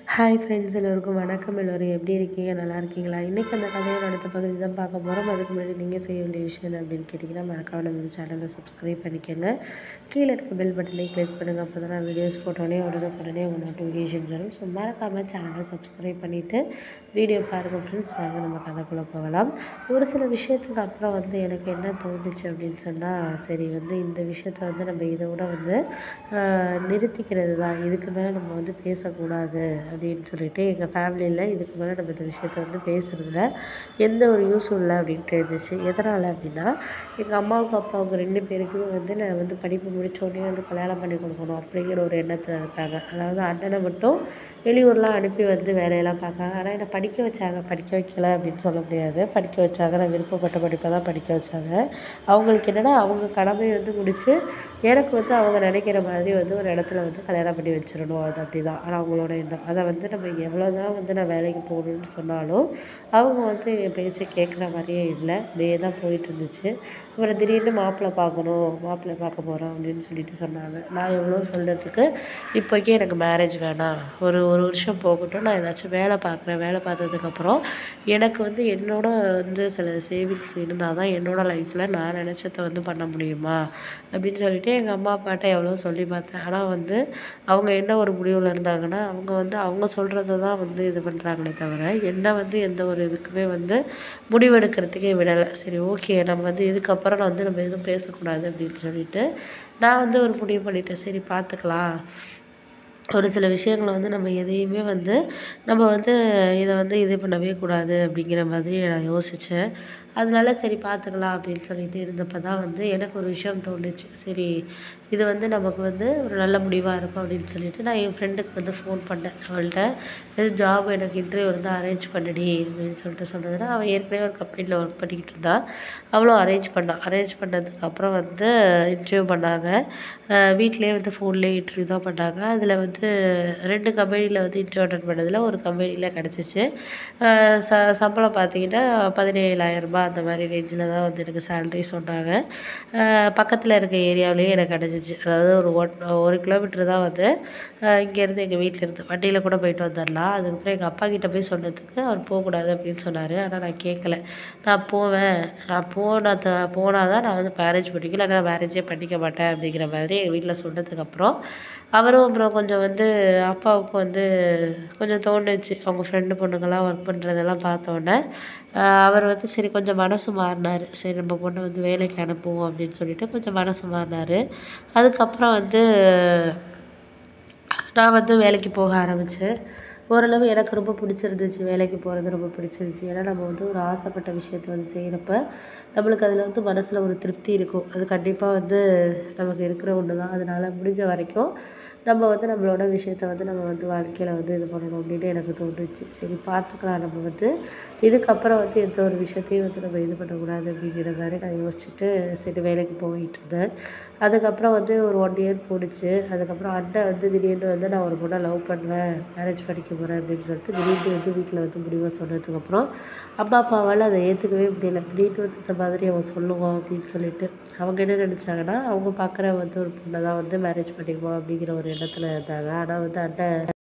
Hi friends, எல்லோருக்கும் வணக்கம். எல்லோரும் எப்படி இருக்கீங்க? நல்லா இருக்கீங்களா? இன்றைக்கி அந்த கதையோட அடுத்த பகுதி தான் பார்க்க போகிறோம். அதுக்கு முன்னாடி நீங்கள் செய்ய வேண்டிய விஷயம் என்ன அப்படின்னு கேட்டிங்கன்னா, மறக்காம நம்ம சேனலை சப்ஸ்கிரைப் பண்ணிக்கோங்க. கீழே இருக்க பெல் பட்டனை கிளிக் பண்ணுங்கள். அப்போ தான் நான் வீடியோஸ் போட்டோடனே உடனே உங்கள் நோட்டிஃபிகேஷன்ஸ் வரும். ஸோ மறக்காமல் சேனலை சப்ஸ்கிரைப் பண்ணிவிட்டு வீடியோ பாருங்கள் ஃப்ரெண்ட்ஸ். வாங்க நம்ம கதைக்குள்ளே போகலாம். ஒரு சில விஷயத்துக்கு அப்புறம் எனக்கு என்ன தோணுச்சு அப்படின்னு சொன்னால், சரி இந்த விஷயத்த நம்ம இதோட நிறுத்திக்கிறது தான். இதுக்கு மேலே நம்ம பேசக்கூடாது அப்படின்னு சொல்லிட்டு எங்கள் ஃபேமிலியில் இதுக்கு மேலே நம்ம இந்த விஷயத்த பேசுகிறதுல எந்த ஒரு யூஸும் இல்லை அப்படின்னு தெரிஞ்சிச்சு. எதனால் அப்படின்னா, எங்கள் அம்மாவுக்கு அப்பாவுக்கு 2 பேருக்குமே நான் படிப்பு முடித்தோடனே கல்யாணம் பண்ணி கொடுக்கணும் அப்படிங்கிற ஒரு எண்ணத்தில் இருக்காங்க. அதாவது அண்ணனை மட்டும் வெளியூர்லாம் அனுப்பி வேலையெல்லாம் பார்க்காங்க. ஆனால் என்னை படிக்க வச்சாங்க. படிக்க வைக்கலை அப்படின்னு சொல்ல முடியாது. படிக்க வச்சாங்க. நான் விருப்பப்பட்ட படிப்பை தான் படிக்க வச்சாங்க. அவங்களுக்கு என்னென்னா, அவங்க கடமை முடித்து எனக்கு அவங்க நினைக்கிற மாதிரி ஒரு இடத்துல கல்யாணம் பண்ணி வச்சிடணும். அது அப்படி தான். ஆனால் அவங்களோட எண்ணம். அதை நம்ம எவ்வளோ தான் நான் வேலைக்கு போகணுன்னு சொன்னாலும் அவங்க என் பேச்சை கேட்குற மாதிரியே இல்லை. அப்படியே தான் போயிட்டு இருந்துச்சு. அப்புறம் திடீர்னு மாப்பிள்ளை பார்க்க போகிறோம் அப்படின்னு சொல்லிட்டு சொன்னாங்க. நான் எவ்வளோ சொல்கிறதுக்கு, இப்போக்கே எனக்கு மேரேஜ் வேணாம், ஒரு வருஷம் போகட்டும், நான் ஏதாச்சும் வேலை பார்க்குறேன். வேலை பார்த்ததுக்கப்புறம் எனக்கு என்னோட சில சேவிங்ஸ் இருந்தால் தான் என்னோடய லைஃப்பில் நான் நினச்சதை பண்ண முடியுமா அப்படின்னு சொல்லிட்டு எங்கள் அம்மா அப்பாட்ட எவ்வளோ சொல்லி பார்த்தேன். ஆனால் அவங்க என்ன ஒரு முடிவில் இருந்தாங்கன்னா, அவங்க சொல்கிறத தான் இது பண்ணுறாங்களே தவிர என்ன எந்த ஒரு இதுக்குமே முடிவெடுக்கிறதுக்கே விடலை. சரி, ஓகே, நம்ம இதுக்கப்புறம் நம்ம எதுவும் பேசக்கூடாது அப்படின்னு சொல்லிட்டு நான் ஒரு முடிவு பண்ணிட்டேன். சரி, பார்த்துக்கலாம். ஒரு சில விஷயங்களை நம்ம எதையுமே நம்ம இதை இது பண்ணவே கூடாது அப்படிங்கிற மாதிரி நான் யோசித்தேன். அதனால சரி பார்த்துக்கலாம் அப்படின்னு சொல்லிட்டு இருந்தப்போ தான் எனக்கு ஒரு விஷயம் தோணுச்சு. சரி, இது நமக்கு ஒரு நல்ல முடிவாக இருக்கும் அப்படின்னு சொல்லிட்டு நான் என் ஃப்ரெண்டுக்கு ஃபோன் பண்ணேன். அவள்கிட்ட எது ஜாப் எனக்கு இன்டர்வியூ அரேஞ்ச் பண்ணுடி அப்படின்னு சொல்லிட்டு சொன்னதுன்னா, அவள் ஏற்கனவே ஒரு கம்பெனியில் ஒர்க் பண்ணிக்கிட்டு இருந்தா. அவளும் அரேஞ்ச் பண்ணதுக்கப்புறம் இன்டர்வியூ பண்ணாங்க. வீட்டிலே ஃபோன்லேயே இன்டர்வியூ தான் பண்ணாங்க. அதில் 2 கம்பெனியில் இன்டர்வியூ அட்டெண்ட் பண்ணதில் ஒரு கம்பெனியில் கிடச்சிச்சு. சம்பளம் பார்த்தீங்கன்னா 17,000 அந்த மாதிரி ரேஞ்சில் தான் எனக்கு சேலரி சொன்னாங்க. பக்கத்தில் இருக்க ஏரியாவிலேயே எனக்கு கிடச்சிச்சு. அதாவது ஒரு 1 கிலோமீட்டர் தான் இங்கேருந்து எங்கள் வீட்டிலேருந்து வண்டியில் கூட போயிட்டு வந்துடலாம். அதுக்கப்புறம் எங்கள் அப்பா கிட்டே போய் சொன்னதுக்கு அவர் போகக்கூடாது அப்படின்னு சொன்னார். ஆனால் நான் கேட்கல. நான் போவேன், நான் போனால் தான் நான் மேரேஜ் பண்ணிக்கல, ஆனால் மேரேஜே பண்ணிக்க மாட்டேன் அப்படிங்கிற மாதிரி எங்கள் வீட்டில் சொன்னதுக்கப்புறம் அவரும் அப்புறம் கொஞ்சம் அப்பாவுக்கு கொஞ்சம் தோணுச்சு. அவங்க ஃப்ரெண்டு பொண்ணுங்கள்லாம் ஒர்க் பண்ணுறதெல்லாம் பார்த்தோன்னே அவர் சரி கொஞ்சம் மனசு மாறினார். சரி, நம்ம பொண்ணை வேலைக்கு அனுப்புவோம் அப்படின்னு சொல்லிட்டு கொஞ்சம் மனசு மாறினார். அதுக்கப்புறம் நான் வேலைக்கு போக ஆரம்பித்தேன். ஓரளவு எனக்கு ரொம்ப பிடிச்சிருந்துச்சு. வேலைக்கு போகிறது ரொம்ப பிடிச்சிருந்துச்சு. ஏன்னா நம்ம ஒரு ஆசைப்பட்ட விஷயத்த செய்கிறப்ப நம்மளுக்கு அதில் மனசில் ஒரு திருப்தி இருக்கும். அது கண்டிப்பாக நமக்கு இருக்கிற ஒன்று தான். அதனால் முடிஞ்ச வரைக்கும் நம்ம நம்மளோட விஷயத்த நம்ம வாழ்க்கையில் இது பண்ணணும் அப்படின்னு எனக்கு தோணுச்சு. சரி, பார்த்துக்கலாம். நம்ம இதுக்கப்புறம் எந்த ஒரு விஷயத்தையும் நம்ம இது பண்ணக்கூடாது அப்படிங்கிற மாதிரி நான் யோசிச்சுட்டு சரி வேலைக்கு போயிட்டு இருந்தேன். அதுக்கப்புறம் ஒரு 1 இயர் போணுச்சு. அதுக்கப்புறம் அண்ணன் திடீர்னு நான் ஒரு பொண்ணை லவ் பண்ணல, மேரேஜ் பண்ணிக்க போகிறேன் அப்படின்னு சொல்லிட்டு திடீர்னு வீட்டில் முடிவாக சொன்னதுக்கப்புறம் அம்மா அப்பாவால் அதை ஏற்றுக்கவே முடியல. திடீர்னு இந்த மாதிரி அவன் சொல்லுவான் அப்படின்னு சொல்லிட்டு அவங்க என்ன நினச்சாங்கன்னா, அவங்க பார்க்குற ஒரு பொண்ணை தான் மேரேஜ் பண்ணிக்குவோம் அப்படிங்கிற ஒரு எண்ணத்தில் இருந்தாங்க. ஆனால் அண்ணன்